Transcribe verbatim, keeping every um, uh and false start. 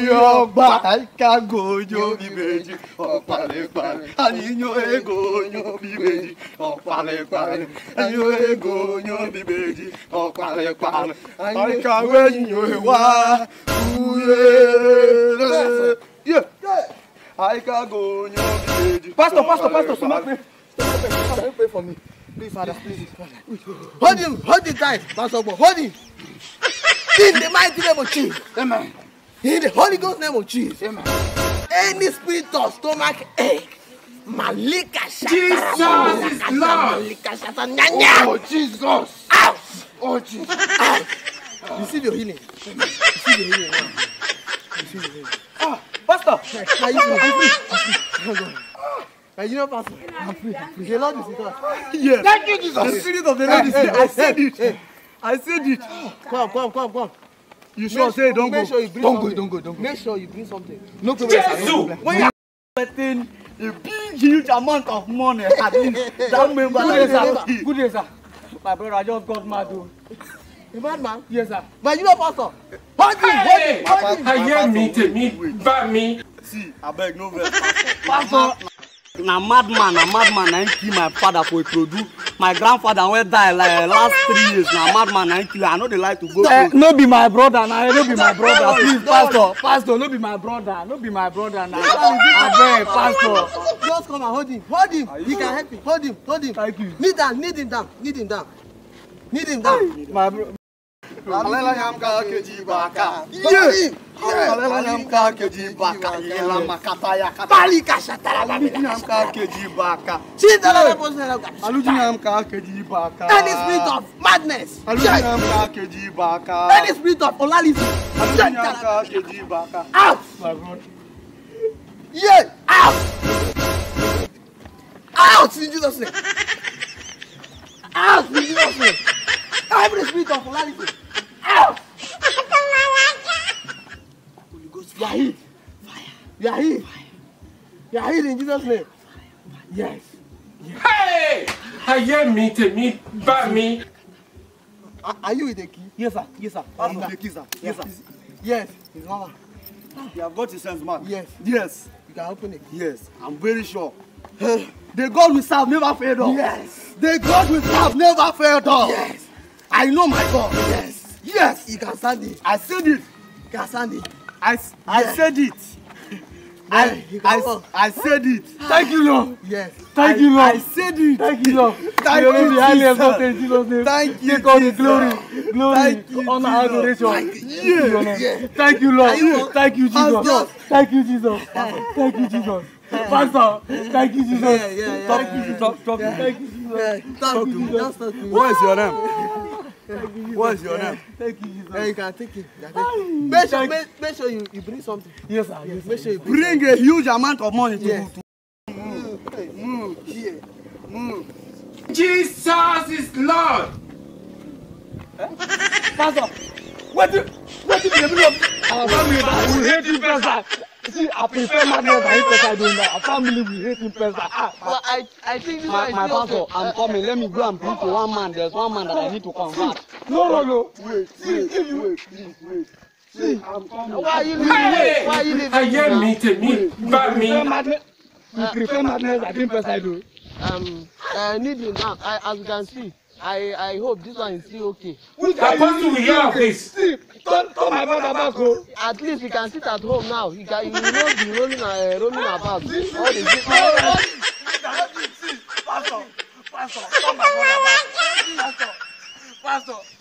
ọgbà àìkágòyò bí méjì ọ̀pàlẹ̀pàlẹ̀ àníyàn ègòyò bí méjì ọ̀pàlẹ̀pàlẹ̀ àníyàn ègòyò bí méjì ọ̀pàlẹ̀pàlẹ̀ àìkàwé yìnyín wá kúrẹ́ àìkágòyò bí méjì. Pastor, pastor, pastor, so not pray. Don't pray for me. Please, Father, please. Hold him, hold him tight, Pastor, hold him. In the mighty name of Jesus. Amen. In the Holy Ghost name of Jesus. Amen. Any spirit of stomach ache, Malika Shata. Jesus is Lord. Malika Shata. Oh, Jesus. Out. Oh, Jesus. Out. Receive your healing. Receive your healing now. Receive your healing. Ah, Pastor. Are you free? I'm free. I'm free. Are you know, Pastor? I'm free. I'm free. The Lord is with us. Yes. Thank you, Jesus. The spirit of the Lord is here. I said it. I said it. Come, come, come, come. You sure say don't go. Sure don't go, don't go, don't go. Make sure you bring something. No problem. Jesus. When you are getting a big, huge amount of money, at least that member. Good day, sir. Good day, sir. My brother, I just got mad. A mad man? Yes, sir. But you know, Pastor. Hold him, hold him, hold him. I hear me, to me, by me. See, I beg no verse. Pastor. Na madman, na madman, na kill my father for a produce. My grandfather went die like last three years. Na madman, na kill. I know they like to go. Uh, no be my brother, na no be my brother. Please, Pastor, Pastor, no be my brother, no be my brother. Na I beg, Pastor. Just come and hold him, hold him. He can help you. Hold him, hold him. Thank you. Kneel down, kneel him down, kneel him down, kneel him down. My brother. Alela nyamka keji baka. Yeah. Alela nyamka keji baka. Yela makata ya kata. Bali kashatara la nyamka keji baka. Chindala la posela. Aluji nyamka keji baka. Any spirit of madness. Aluji nyamka keji baka. Any spirit of olalisi. Aluji nyamka keji baka. Out. My brother. Yeah. Out. Out in Jesus' name. Out in Jesus' name. Every spirit of olalisi. Out! Holy Ghost, you are healed. Fire. You are healed. Fire. You are healed in Jesus' name. Yes. Yes. Hey! I hear me, to me, by me. Are, are you with the key? Yes, sir. Yes, sir. That's the key, sir. Yes, sir. Yes. His mama. You have got his sense, man. Yes. Yes. You can open it. Yes. I'm very sure. The God we serve never failed us. Yes. The God we serve never failed us. Yes. I know my God. Yes. Yes. You can stand it. I said it. You can stand it. I, yes. I said it. I, I, I said it. Thank you, Lord. Yes. Thank I, you, Lord. I said it. Thank you, Lord. Thank you, Lord. Highly exalted in Jesus' name. Thank you. Take all the glory, glory, honor, adoration. Thank you. Thank you, Lord. Thank you, Jesus. Thank you, Jesus. Thank you, Jesus. Pastor, thank you, Jesus. Yeah, yeah, yeah. Talk to me. Talk, talk to me. Thank you, Jesus. Talk to me. Just talk to me. What is your name? What is your name? Thank you, Jesus. Yeah, you can take it. Make sure, make, make sure you, you bring something. Yes, sir. Yes, make sure you bring, bring a huge amount of money to yes. to move. Move. Here. Move. Jesus is Lord. Eh? Pastor, what do what do you mean? Our family we hate you, Pastor. See, I prefer madness than Pastor doing that. Our family we hate him, Pastor. Ah, well, I I think this my, my pastor. Okay. I'm coming. Let me go and preach to one man. There's one man that I need to convert. No, no, no. Wait, wait, wait, wait, please, wait. See, I'm coming. Why are you leaving? Hey! Why are you leaving? I hear me, to me, by me. You prefer madness than Pastor do. Um, I need you now. I, as you can see, I I hope this one is still okay. Apostle, we hear of this. See, don't don't my brother back home. At least he can sit at home now. He can, you will not be rolling, uh, roaming about. All the Pastor, Pastor, come my brother back. Pastor, Pastor.